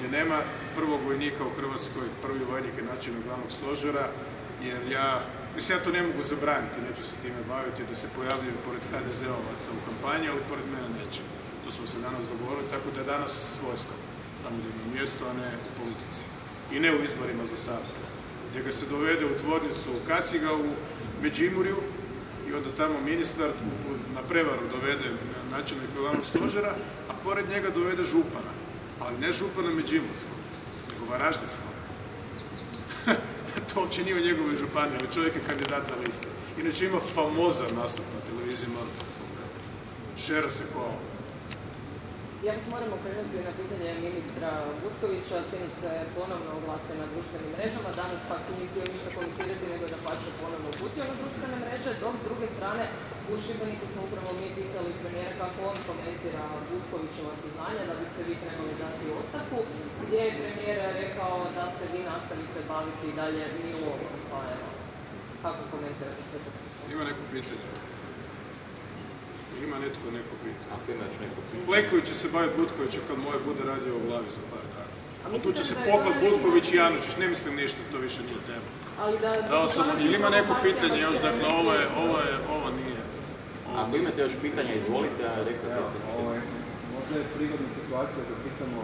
ovdje nema prvog vojnika u Hrvatskoj, prvi vojnik je načelnik glavnog stožera, jer ja to ne mogu zabraniti, neću se time baviti da se pojavljaju pored HDZ-ovaca u kampanji, ali pored mene neće. To smo se danas dogovorili, tako da je danas s vojskom, tamo gdje ima mjesto, a ne u politici. I ne u izborima za Sabor. Gdje ga se dovede u tvornicu Kaciga u Međimurju i onda tamo ministar na prevaru dovede načelnika glavnog stožera, a pored njega dovede župana. Ali ne župana Međimurskog, nego Varaždinskog. To uopće nije u njegovoj županiji, ali čovjek je kandidat za liste. Inače ima famozan nastup na televiziji, morate pogledati. Šera se kola. Ja vas moram okrenuti na pitanje ministra Butkovića, sinoć se ponovno oglasio na društvenim mrežama, danas pak nije htio ništa komentirati, nego da pače ponovno uputio na društvene mreže, dok s druge strane u Šibeniku smo upravo mi pitali premijera kako on komentira Butkovićeva saznanja da biste vi trebali dati ostavku, gdje je premijer rekao da se vi nastavite baviti i dalje Milovom, pa evo, kako komentirate sve to? Ima neko pitanje? Ima netko neko pitanje. Plenković će se baviti Butkovića kad moje bude radio u glavi za par dana. A tu će se poklat Butković i Janučić, ne mislim ništa, to više nije tema. Dao sam, ili ima neko pitanje još, dakle ovo nije. Ako imate još pitanja, izvolite, a rekao možda je prigodna situacija da pitamo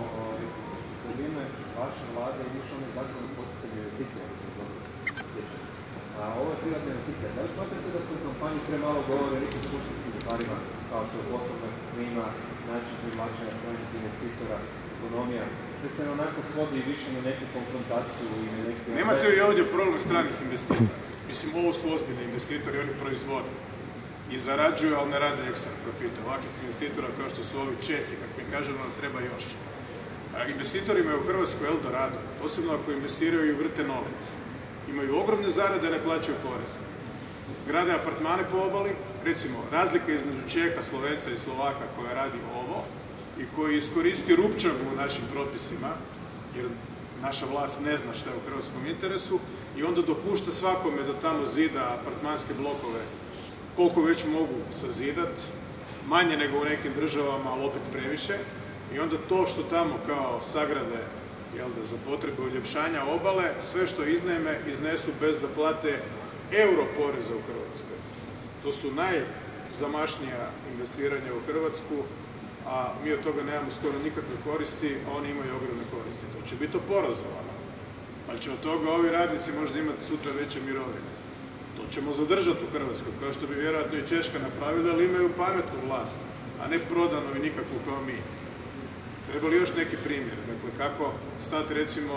za vrijeme vaše vlade i više onaj zakon o poticanju investicija, ako se dobro sjećam. A ovo je privatna investicija. Da li smatrate da se u kampanji premalo govore o nekim suštinskim stvarima, kao što je poslovna klima, način privlačenja stranih investitora, ekonomija? Sve se onako svodi više na neku konfrontaciju i na neke... Nemate li ovdje problem stranih investitora? Mislim, ovo su ozbiljni investitori, oni proizvode i zarađuju, ali ne rade ekstra profite. Ovakvih investitora kao što su ovi Česi, kako mi kažemo, nam treba još. Investitorima je u Hrvatskoj Eldorado, posebno ako investiraju i vrte novac. Imaju ogromne zarade, ne plaćaju poreze. Grade apartmane po obali, recimo razlika između Čeha, Slovenca i Slovaka koja radi ovo i koji iskoristi rupčavu u našim propisima, jer naša vlast ne zna šta je u hrvatskom interesu, i onda dopušta svakome da tamo zida apartmanske blokove koliko već mogu sazidat, manje nego u nekim državama, ali opet previše, i onda to što tamo kao sagrade za potrebe uljepšanja obale, sve što iznajme, iznesu bez da plate euro poreza u Hrvatskoj. To su najzamašnija investiranja u Hrvatsku, a mi od toga nemamo skoro nikakve koristi, a oni imaju ogromne koristi. To će biti oporezovano, pa će od toga ovi radnici možda imati sutra veće mirovine. To ćemo zadržati u Hrvatskoj, kao što bi vjerojatno i Češka napravila, ali imaju pametnu vlast, a ne prodanu i nikakvu kao mi. Treba li još neki primjer? Dakle, kako stati recimo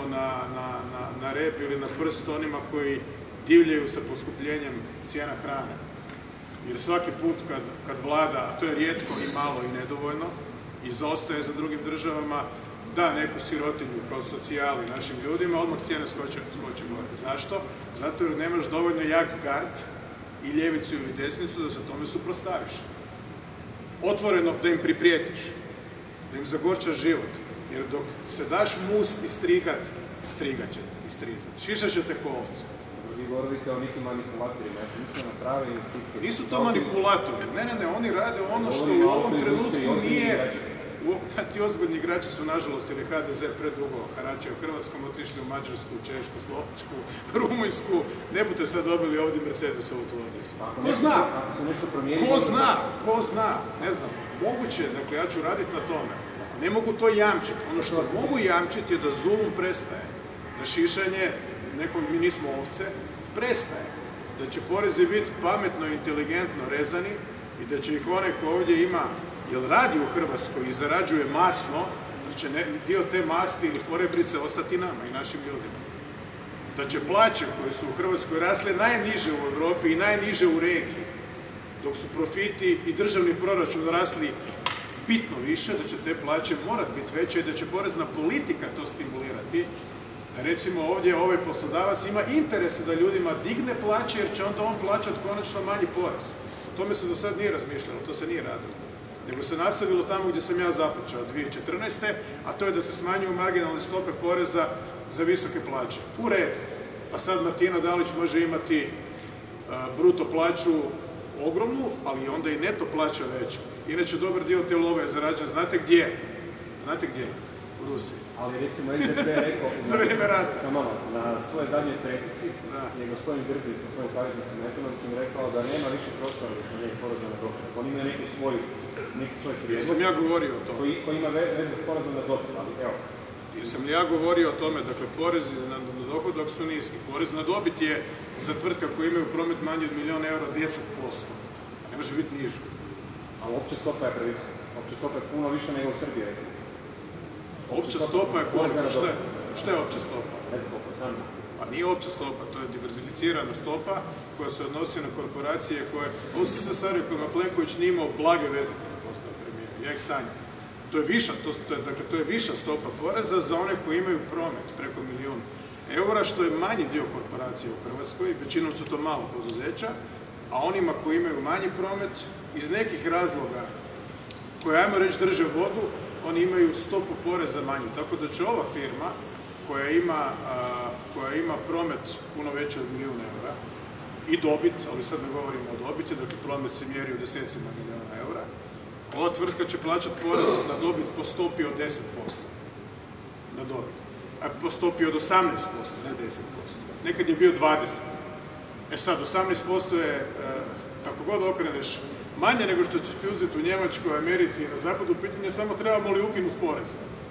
na rep ili na prst onima koji divljaju sa poskupljenjem cijena hrane? Jer svaki put kad vlada, a to je rijetko i malo i nedovoljno, i zaostaje za drugim državama, da neku sirotinju kao socijali našim ljudima, odmah cijene skoče gore. Zašto? Zato jer nemaš dovoljno jak gard i ljevicu ili desnicu da se tome suprotstaviš. Otvoreno da im priprijetiš, da im zagorčaš život. Jer dok se daš must istrigat, strigat ćete, istrizat. Šišat ćete ko ovcu. Vi govorite o nekim manipulatorima, ja sam mislio na prave investicije. Nisu to manipulatori, ne, oni rade ono što u ovom trenutku nije... Ti ozbiljni igrači su, nažalost, ili HDZ predugo haračio Hrvatskom, otišli u Mađarsku, Češku, Slovačku, Rumunjsku, ne budete sad dobili ovdje Mercedesovu tvornicu. Ko zna, ne znam, moguće, dakle, ja ću raditi na tome. Ne mogu to jamčiti. Ono što mogu jamčiti je da zulum prestaje, da šišanje, mi nismo ovce, prestaje. Da će porezi biti pametno i inteligentno rezani i da će ih onaj ko ovdje ima, jer radi u Hrvatskoj i zarađuje masno, da će dio te masti ili porebrice ostati nama i našim ljudima. Da će plaće koje su u Hrvatskoj rasle najniže u Europi i najniže u regiji, dok su profiti i državni proračun rasli bitno više, da će te plaće morat biti veće i da će porezna politika to stimulirati. Da recimo ovdje ovaj poslodavac ima interese da ljudima digne plaće jer će onda on plaćati konačno manji porez. O tome se do sad nije razmišljalo, to se nije radilo. Nego se nastavilo tamo gdje sam ja započeo 2014. a to je da se smanjuju marginalne stope poreza za visoke plaće. U redu. Pa sad Martina Dalić može imati bruto plaću ogromnu, ali onda i neto plaća veća. Inače, dobar dio te love je zarađen, znate gdje? u Rusiji. Ali recimo SDP je rekao Za vrijeme rata. Na svojoj zadnjoj presici Da. je gospodin Grzić sa svojim savjetnicima ekonomskim rekao da nema više prostora da smanjenje poreza na dohodak. On ima neki svoj prijedlog. Jesam ja govorio o tome? Koji ima veze s porezom na dohodak, ali evo. Jesam li ja govorio o tome, dakle, porezi na dohodak su niski. Porez na dobit je za tvrtka koji imaju promet manji od €1.000.000 10%. Ne može biti niži. Ali opća stopa je previsoka. Opća stopa je puno više nego u Srbiji, recimo. Opća stopa je koliko? Šta je opća stopa? Ne znam koliko, sam. Pa nije opća stopa, to je diverzificirana stopa koja se odnosi na korporacije koje... Ovo su sve stvari kojima Plenković nije imao blage veze kada je postao premijer. Ja ih sanjam. To je viša stopa poreza za one koji imaju promet preko €1.000.000, što je manji dio korporacije u Hrvatskoj, većinom su to malo poduzeća, a onima koji imaju manji promet, iz nekih razloga koje, ajmo reći, drže vodu, oni imaju stopu poreza manju. Tako da će ova firma, koja ima promet puno veći od €1.000.000 i dobit, ali sad ne govorimo o dobiti, dakle promet se mjeri u desecima milijuna eura, ova tvrtka će plaćati porez na dobit po stopi od 10%. Na dobit. A po stopi od 18%, ne 10%. Nekad je bio 20%. E sad, 18% je, kako god okreneš, manje nego što ćete uzeti u Njemačkoj, Americi i na zapadu, pitanje je samo trebamo li ukinuti porez.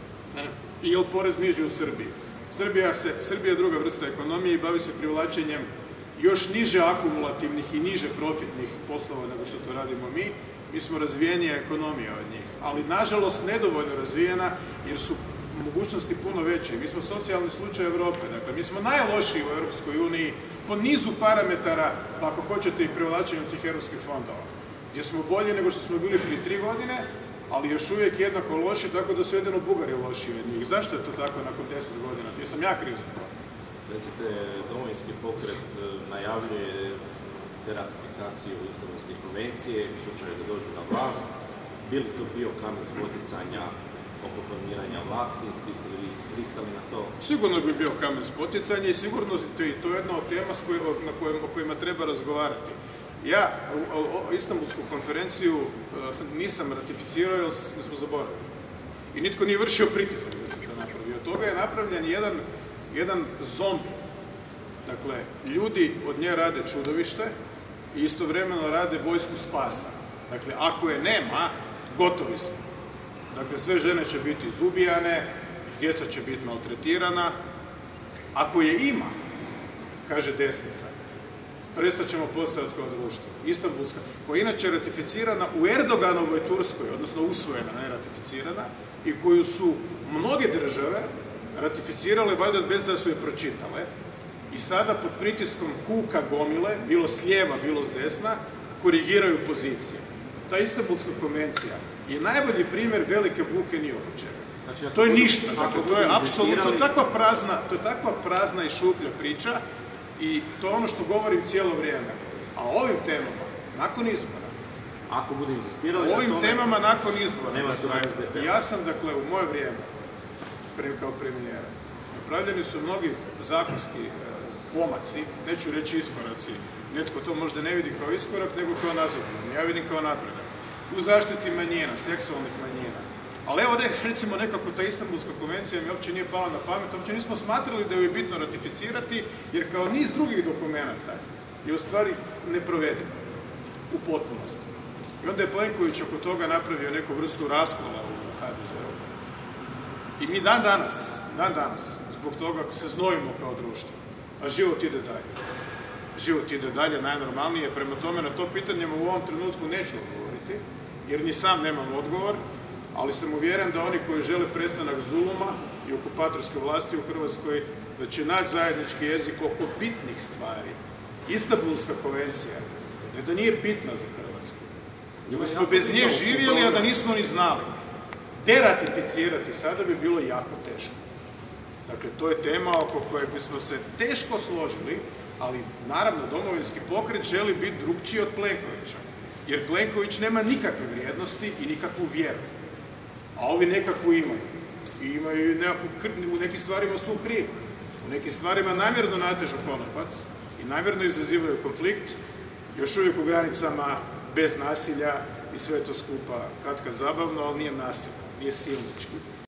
I je li porez niži u Srbiji? Srbija je druga vrsta ekonomije i bavi se privlačenjem još niže akumulativnih i niže profitnih poslova nego što to radimo mi. Mi smo razvijenija ekonomija od njih, ali nažalost nedovoljno razvijena jer su mogućnosti puno veće. Mi smo socijalni slučaj Europe, dakle mi smo najlošiji u Europskoj uniji po nizu parametara, pa ako hoćete i privlačenju tih europskih fondova, gdje smo bolji nego što smo bili prije 3 godine, ali još uvijek jednako loši, tako da su jedino Bugari lošiji od njih. Zašto je to tako nakon 10 godina? Jesam ja kriv za to? Recite, Domovinski pokret najavljuje deratifikaciju Istanbulske konvencije u slučaju da dođu na vlast. Bi li to bio kamen spoticanja oko formiranja vlasti? Biste li pristali na to? Sigurno bi bio kamen spoticanja i sigurno to je jedna od tema o kojima treba razgovarati. Ja Istanbulsku konferenciju nisam ratificirao jer smo zaboravili. I nitko nije vršio pritisak da se to napravi. Od toga je napravljen jedan zombi. Dakle, ljudi od nje rade čudovište i istovremeno rade vojsku spasa. Dakle, ako je nema, gotovi smo. Dakle, sve žene će biti zubijane, djeca će biti maltretirana. Ako je ima, kaže desnica, prestat ćemo postojati kao društvo. Istanbulska, koja je inače ratificirana u Erdoganovoj Turskoj, odnosno usvojena, ne ratificirana, i koju su mnoge države ratificirale, valjda bez da su je pročitale, i sada pod pritiskom huka gomile, bilo s lijeva, bilo s desna, korigiraju pozicije. Ta Istanbulska konvencija je najbolji primjer velike buke ni oko čega. Znači, to je ništa, dakle, to je apsolutno takva prazna i šuplja priča i to je ono što govorim cijelo vrijeme. A o ovim temama, nakon izbora, ako bude insistirali o ovim temama nakon izbora, nema suradnje SDP. ja sam, dakle, u moje vrijeme, kao premijera, napravljeni su mnogi zakonski pomaci, neću reći iskoraci, netko to možda ne vidi kao iskorak, nego kao nazadovanje, ja vidim kao napredak. U zaštiti manjina, seksualnih manjina. Ali evo, recimo, nekako ta Istanbulska konvencija mi uopće nije pala na pamet, uopće nismo smatrali da ju je bitno ratificirati, jer kao niz drugih dokumenata je u stvari neprovediv u potpunosti. I onda je Plenković oko toga napravio neku vrstu raskola u HDZ-u. I mi dan danas, zbog toga se znojimo kao društvo, a život ide dalje. Život ide dalje, najnormalnije, prema tome na to pitanje u ovom trenutku neću odgovoriti, jer ni sam nemam odgovor, ali sam uvjeren da oni koji žele prestanak zuluma i okupatorske vlasti u Hrvatskoj, da će naći zajednički jezik oko bitnih stvari. Istanbulska konvencija, ne da nije bitna za Hrvatsku, nego smo bez nje živjeli, a da nismo ni znali. Deratificirati sada bi bilo jako teško. Dakle, to je tema oko koje bismo se teško složili, ali naravno Domovinski pokret želi biti drukčiji od Plenkovića. Jer Plenković nema nikakve vrijednosti i nikakvu vjeru. A ovi nekakvu imaju. I imaju u nekim stvarima su krivi. U nekim stvarima namjerno natežu konopac i namjerno izazivaju konflikt, još uvijek u granicama bez nasilja i sve to skupa katkad zabavno, ali nije nasilno, nije silnički.